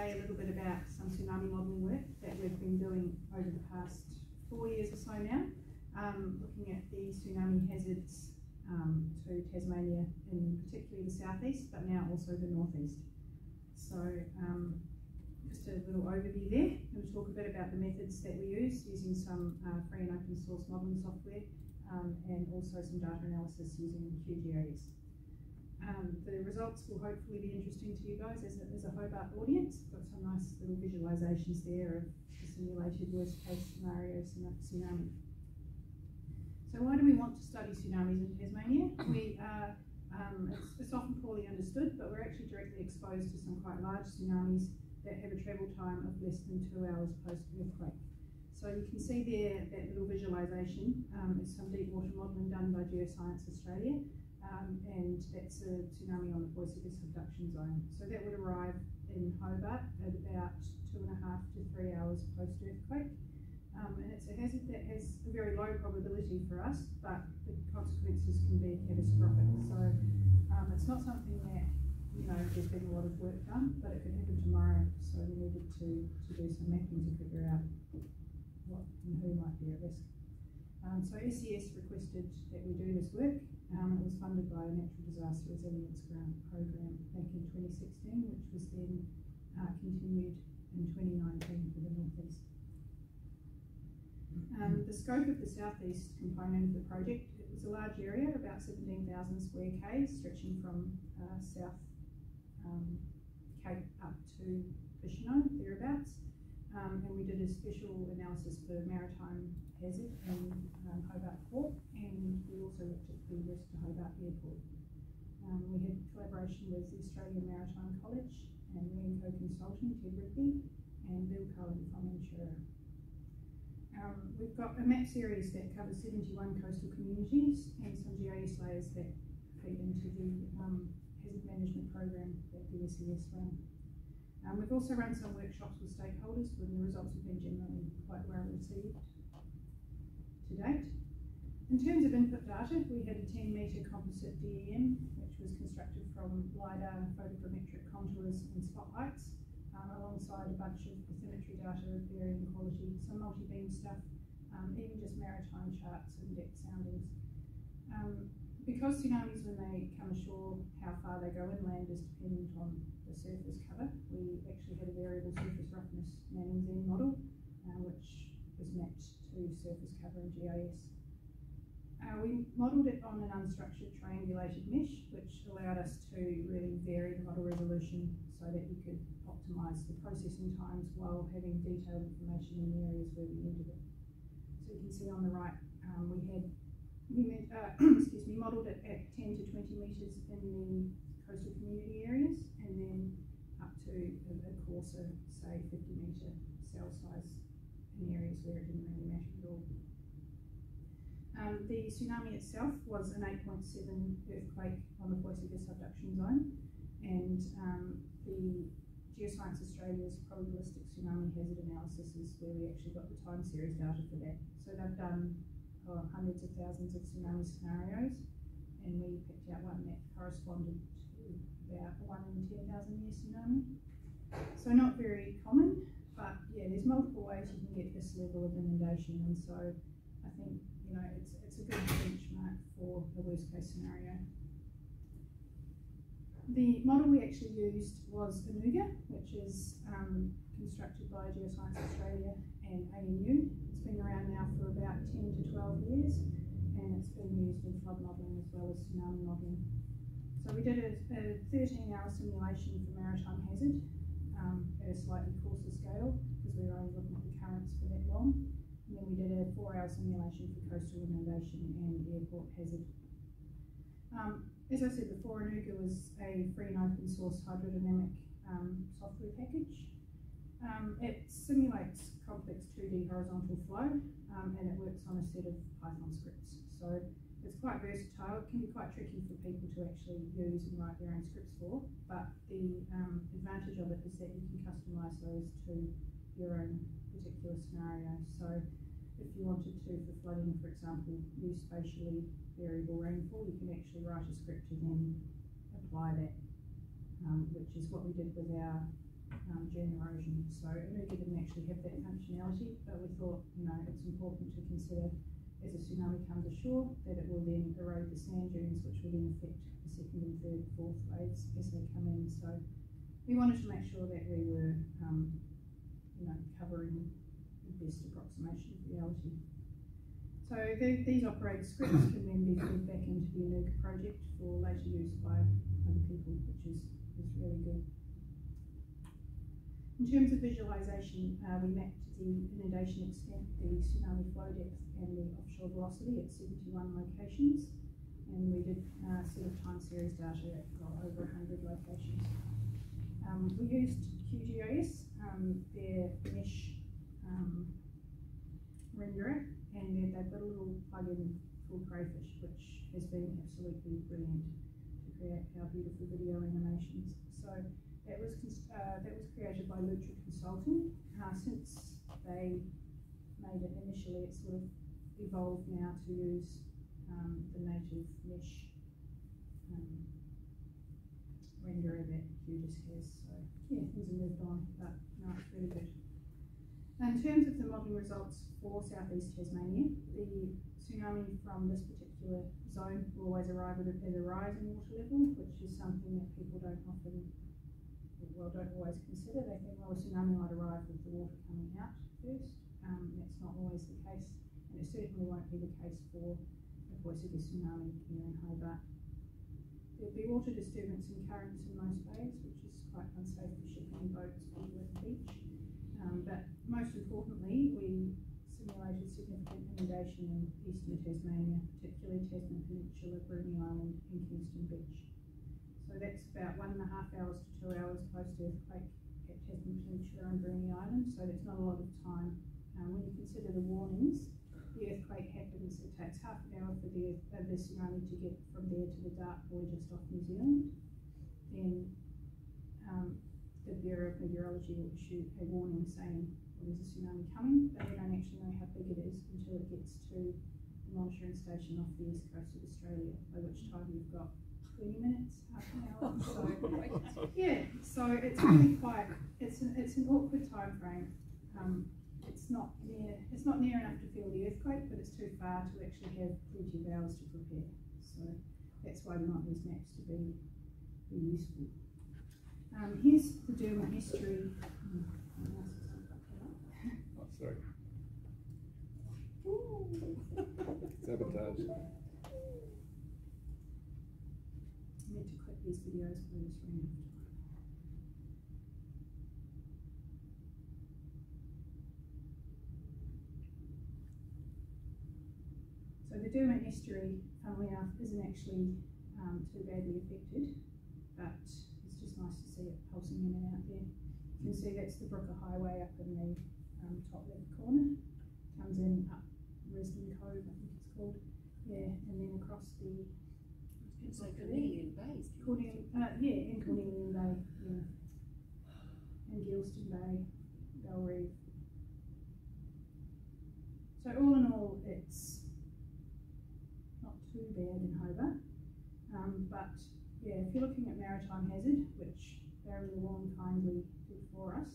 today a little bit about some tsunami modelling work that we've been doing over the past 4 years or so now, looking at the tsunami hazards to Tasmania, in particularly the southeast, but now also the northeast. So just a little overview there. I'm going to talk a bit about the methods that we use using some free and open source modelling software, and also some data analysis using QGIS. The results will hopefully be interesting to you guys as a Hobart audience. Got some nice little visualisations there of the simulated worst case scenarios in a tsunami. So why do we want to study tsunamis in Tasmania? We are, it's often poorly understood, but we're actually directly exposed to some quite large tsunamis that have a travel time of less than 2 hours post-earthquake. So you can see there that little visualisation is some deep water modelling done by Geoscience Australia, and that's a tsunami on the Puysegur subduction zone. So that would arrive in Hobart at about 2.5 to 3 hours post-earthquake. And it's a hazard that has a very low probability for us, but the consequences can be catastrophic. So it's not something that, you know, there's been a lot of work done, but it could happen tomorrow. So we needed to do some mapping to figure out what and who might be at risk. So SES requested that we do this work. It was funded by a Natural Disaster Resilience Grant program back in 2016, which was then continued in 2019 for the Northeast. The scope of the southeast component of the project, it was a large area, about 17,000 square k's, stretching from South Cape up to Oceania, thereabouts. And we did a special analysis for maritime hazard in Hobart Port, and we also looked at the West to Hobart Airport. We had collaboration with the Australian Maritime College and Renco Consulting, Rigby, and Bill Colin from Insurer. We've got a map series that covers 71 coastal communities and some GIS layers that feed into the hazard management program that the SES run. We've also run some workshops with stakeholders, and the results have been generally quite well received to date. In terms of input data, we had a 10-metre composite DEM, which was constructed from LiDAR, photogrammetric contours and spotlights, alongside a bunch of bathymetry data of varying quality, some multi-beam stuff, even just maritime charts and depth soundings. Because tsunamis, when they come ashore, how far they go inland is dependent on the surface cover. We actually had a variable surface roughness Mazengarb model, which was mapped to surface cover in GIS. We modelled it on an unstructured triangulated mesh, which allowed us to really vary the model resolution so that you could optimise the processing times while having detailed information in the areas where we needed it. So you can see on the right, we modelled it at 10 to 20 metres in the coastal community areas, and then up to a coarser, say 50-metre cell size in areas where it didn't really matter at all. The tsunami itself was an 8.7 earthquake on the Puysegur subduction zone, and the Geoscience Australia's probabilistic tsunami hazard analysis is where we actually got the time series data for that. So they've done hundreds of thousands of tsunami scenarios, and we picked out one that corresponded to about a 1 in 10,000 year tsunami. So not very common, but yeah, there's multiple ways you can get this level of inundation, and so I think, you know, it's a good benchmark for the worst case scenario. The model we actually used was Inuga, which is constructed by Geoscience Australia and ANU. It's been around now for about 10 to 12 years, and it's been used in flood modelling as well as tsunami modelling. So we did a 13-hour simulation for maritime hazard at a slightly coarser scale, because we were only looking at the currents for that long. And then we did a 4-hour simulation for coastal inundation and airport hazard. As I said before, Inuga was a free and open source hydrodynamic software package. It simulates complex 2D horizontal flow, and it works on a set of Python scripts. So it's quite versatile. It can be quite tricky for people to actually use and write their own scripts for, but the advantage of it is that you can customise those to your own particular scenario. So if you wanted to, for flooding, for example, use spatially variable rainfall, you can actually write a script and then apply that, which is what we did with our generator So Inuka didn't actually have that functionality, but we thought, it's important to consider as a tsunami comes ashore that it will then erode the sand dunes, which will then affect the second and third, fourth waves as they come in. So we wanted to make sure that we were, covering the best approximation of reality. So these operator scripts can then be fed back into the Inuka project for later use by other people, which is really good. In terms of visualisation, we mapped the inundation extent, the tsunami flow depth and the offshore velocity at 71 locations, and we did set of time series data at over 100 locations. We used QGIS, their mesh renderer, and they've got a little plug-in called Crayfish, which has been absolutely brilliant to create our beautiful video animations. So that was created by Lutra Consulting. Since they made it initially, it's sort of evolved now to use the native mesh renderer that QGIS has. So yeah, things have moved on, but no, it's really good. In terms of the modelling results for southeast Tasmania, the tsunami from this particular zone will always arrive at a rise in water level, which is something that people don't always consider. They think, well, a tsunami might arrive with the water coming out first. That's not always the case, and it certainly won't be the case for the Puysegur tsunami here in Hobart. There'll be water disturbance and currents in most bays, which is quite unsafe for shipping boats, people at the beach. But most importantly, we simulated significant inundation in eastern Tasmania, particularly Tasman Peninsula, Bruny Island and Kingston Beach. So that's about 1.5 hours to 2 hours post-earthquake at Tasman Peninsula and Bruny Island, so that's not a lot of time. When you consider the warnings, the earthquake happens, it takes half an hour for the tsunami to get from there to the Dark Buoy just off New Zealand. Then the Bureau of Meteorology will issue a warning saying, well, there's a tsunami coming, but they don't actually know how big it is until it gets to the monitoring station off the east coast of Australia, by which time you've got 20 minutes, half an hour. So yeah, so it's really quite, it's an awkward time frame. It's not near enough to feel the earthquake, but it's too far to actually have plenty of hours to prepare. So that's why we want these maps to be useful. Here's the Derma history. Oh, sorry. Sabotage. I need to click these videos for this room. So the Derma history, funnily enough, isn't actually too badly affected, but it's just nice to see it pulsing in and out there. You can see that's the Brooker Highway up in the top left corner. Comes in up Risdon Cove, I think it's called. Yeah, and then across the... It's like Cornelian Bay. And Cornelian Bay, yeah. And Gilston Bay, Belrive. So all in all, it's not too bad in Hobart. But yeah, if you're looking at maritime hazard, which Barry Lawn kindly did for us,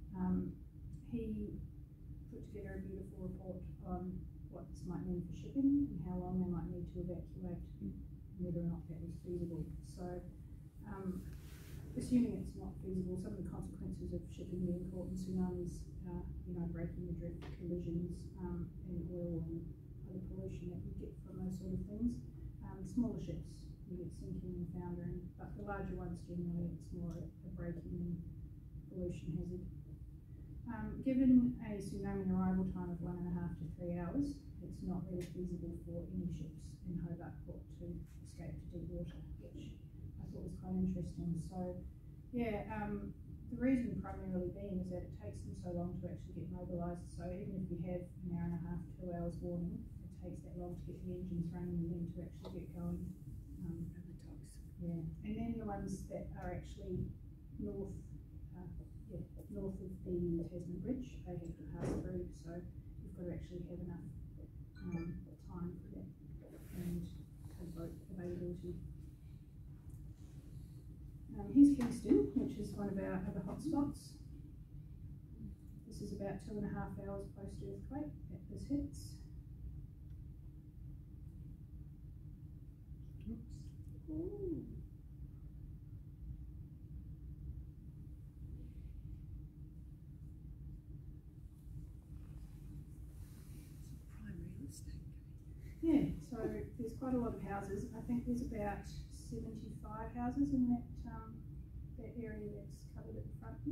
he put together a beautiful report on what this might mean for shipping and how long they might need to evacuate, and whether or not that was feasible. So assuming it's not feasible, some of the consequences of shipping being caught in tsunamis, breaking the drift, collisions, and oil and other pollution that you get from those sort of things. Smaller ships, you get sinking and foundering, but the larger ones generally it's more a breaking and pollution hazard. Given a tsunami arrival time of 1.5 to 3 hours, it's not really feasible for any ships in Hobart Port to escape to deep water, which I thought was quite interesting. So yeah, the reason primarily being is that it takes them so long to actually get mobilised. So even if you have 1.5 hours, 2 hours warning, it takes that long to get the engines running and then to actually get going. Yeah, and then the ones that are actually north of the Tasman Bridge, they have to pass through, so you've got to actually have enough time for that and boat availability. Here's Kingston, which is one of our other hotspots. This is about 2.5 hours post-earthquake that this hits. Ooh. Prime real estate. Yeah, so there's quite a lot of houses. I think there's about 75 houses in that that area that's covered at the front here.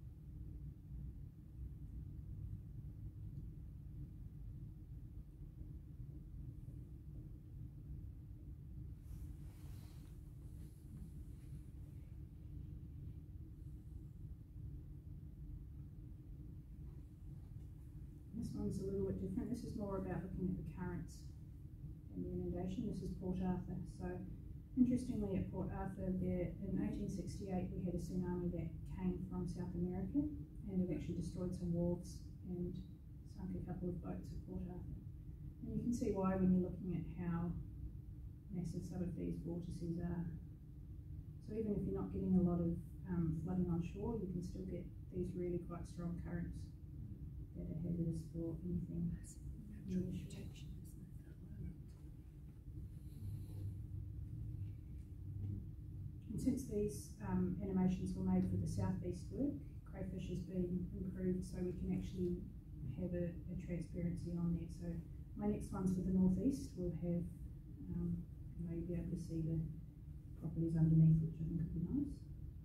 This one's a little bit different. This is more about looking at the currents and the inundation. This is Port Arthur. So interestingly, at Port Arthur there in 1868 we had a tsunami that came from South America and it actually destroyed some wharves and sunk a couple of boats at Port Arthur. And you can see why when you're looking at how massive some of these vortices are. So even if you're not getting a lot of flooding on shore, you can still get these really quite strong currents that are hazardous for anything. Natural protection, isn't it? And since these animations were made for the southeast work, crayfish has been improved so we can actually have a transparency on there. So my next one's for the northeast. We'll have, you'll be able to see the properties underneath, which I think would be nice.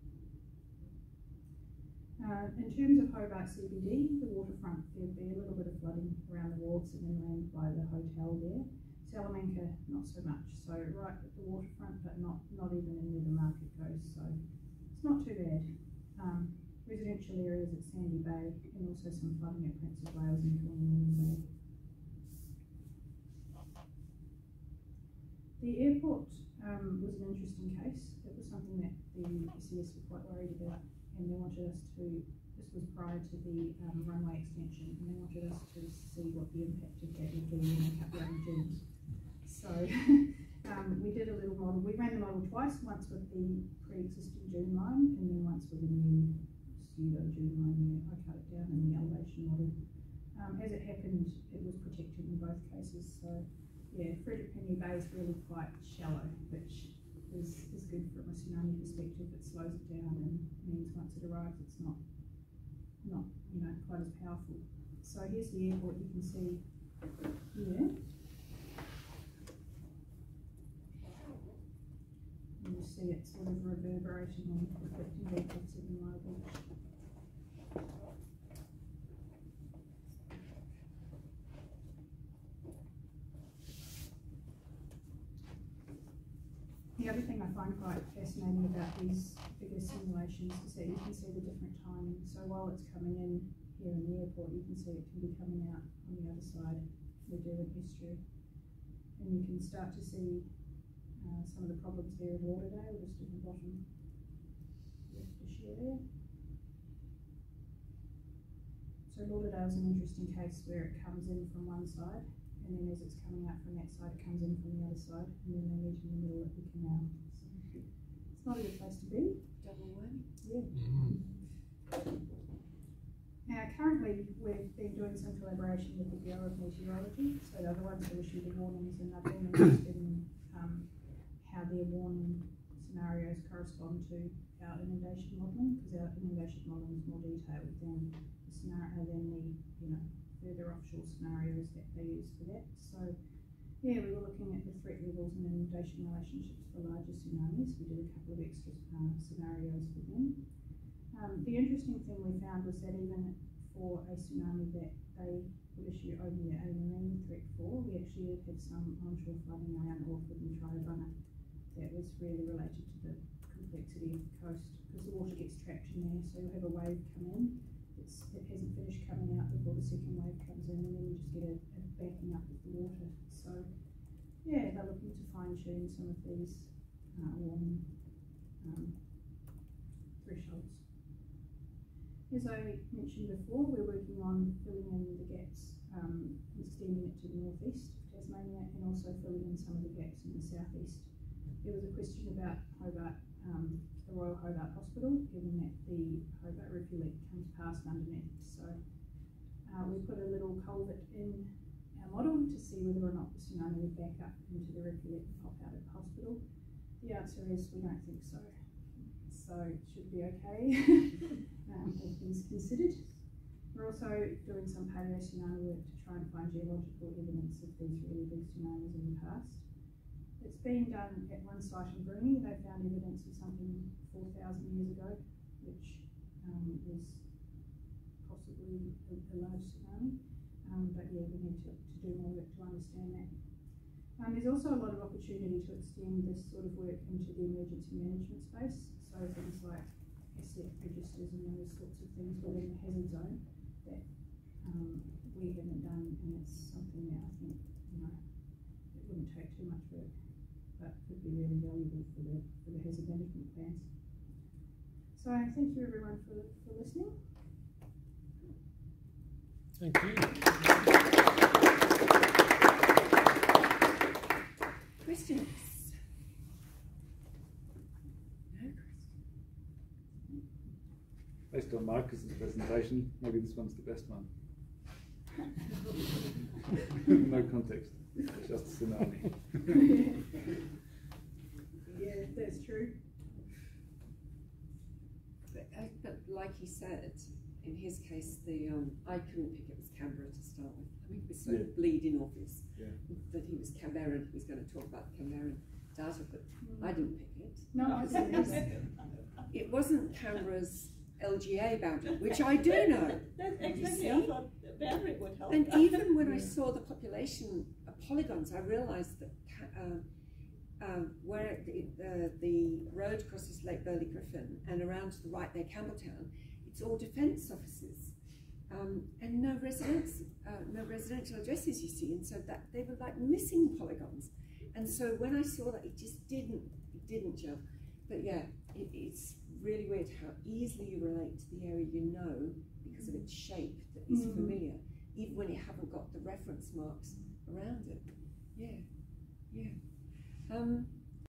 In terms of Hobart CBD, the waterfront, there'd be a little bit of flooding around the wharves and inland by the hotel there. Salamanca, not so much. So right at the waterfront, but not even in where the market goes. So it's not too bad. Residential areas at Sandy Bay and also some flooding at Prince of Wales and Colin Bay. The airport was an interesting case. It was something that the SES were quite worried about. And they wanted us to, this was prior to the runway extension, and they wanted us to see what the impact of that would be when they cut down dunes. So we did a little model. We ran the model twice, once with the pre-existing dune line and then once with a new pseudo dune line. I cut it down in the elevation model. As it happened, it was protected in both cases. So yeah, Frederick Penny Bay is really quite shallow, which is good from a tsunami perspective. It slows it down and means once it arrives it's not quite as powerful. So here's the airport, you can see here. And you see it sort of reverberating and reflecting back to the Mile Beach. The other thing I find quite fascinating about these bigger simulations is that you can see the different timing. So while it's coming in here in the airport, you can see it can be coming out on the other side. We're doing history. And you can start to see some of the problems there in Lauderdale, just at the bottom leftish area. So Lauderdale's an interesting case where it comes in from one side, and then as it's coming out from that side, it comes in from the other side, and then they meet in the middle at the canal. So it's not a good place to be. Double whammy. Yeah. Now, currently, we've been doing some collaboration with the Bureau of Meteorology, so they're the ones who issue the warnings, and they've been interested in how their warning scenarios correspond to our inundation modelling, because our inundation modelling is more detailed than the scenario, than the further offshore scenarios that they use for that. So yeah, we were looking at the threat levels and inundation relationships for larger tsunamis. We did a couple of extra scenarios for them. The interesting thing we found was that even for a tsunami that they would issue only a marine threat for, we actually had some onshore flooding around Auckland and Tribunna that was really related to the complexity of the coast, because the water gets trapped in there, so you'll have a wave come in. It hasn't finished coming out before the second wave comes in, and then you just get a backing up of the water. So yeah, they're looking to fine-tune some of these warning thresholds. As I mentioned before, we're working on filling in the gaps, extending it to the northeast of Tasmania, and also filling in some of the gaps in the southeast. There was a question about Hobart, the Royal Hobart Hospital, given that the Hobart Rivulet comes past underneath. So We put a little culvert in our model to see whether or not the tsunami would back up into the rivulet and pop out at the hospital. The answer is we don't think so. So it should be okay, all things considered. We're also doing some paleo-tsunami work to try and find geological evidence of these really big tsunamis in the past. It's been done at one site in Brunei. They found evidence of something 4,000 years ago, which was possibly a large tsunami. But yeah, we need to do more work to understand that. There's also a lot of opportunity to extend this sort of work into the emergency management space. So things like asset registers and those sorts of things within the hazard zone that we haven't done, and it's something that I think, it wouldn't take too much work, but could be really valuable for the hazard management plans. So thank you everyone for listening. Thank you. Questions? Based on Marcus's presentation, maybe this one's the best one. No context, just tsunami. Yeah, that's true. But like he said, in his case, I couldn't pick it was Canberra to start with. I mean, it was so bleeding obvious that he was Canberran. He was going to talk about the Canberran data, but I didn't pick it. No, I didn't. It wasn't Canberra's LGA boundary, which I do know. That's exactly, I thought the boundary would help. And even when I saw the population polygons, I realised that where the road crosses Lake Burley Griffin and around to the right there, Campbelltown, it's all defence offices and no residential addresses, you see, and so that they were like missing polygons. And so when I saw that, it just didn't gel. But yeah, it's really weird how easily you relate to the area you know because of its shape that is familiar, even when you haven't got the reference marks around it. Yeah.